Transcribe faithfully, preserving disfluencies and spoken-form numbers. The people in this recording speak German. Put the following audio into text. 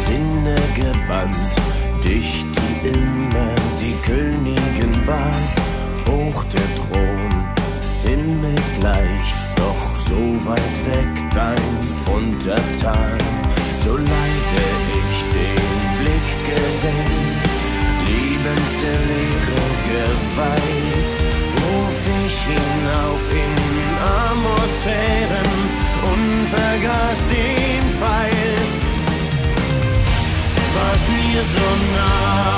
Sinne gebannt, dich, die immer die Königin war. Hoch der Thron, himmelsgleich, doch so weit weg dein Untertan. So leide ich den Blick gesenkt, liebend der Leere geweiht, hob dich hinauf in Atmosphären und vergaß den Pfeil. Warst mir so nah,